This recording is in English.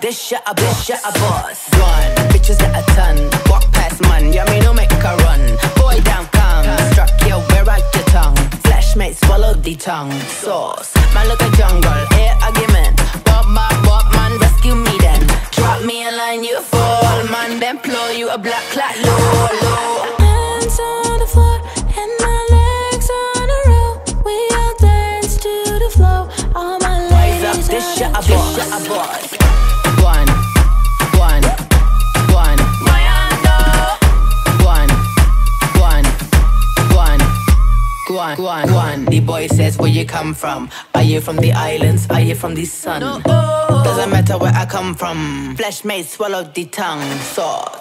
this shit a boss. One, bitches at a ton. Walk past man, yeah, me no make a run. Boy down come, struck you, wear out your tongue. Flashmates swallow the tongue. Sauce, man look a jungle, air argument. Bob man, rescue me then. Drop me a line, you fall, man. Then blow you a black clot, low. Hands on the floor and my legs on a roll. We all dance to the flow. All my ladies Rise up, this shit a boss. One. The boy says, where you come from? Are you from the islands? Are you from the sun? No. Doesn't matter where I come from. Flashmates swallow the tongue. So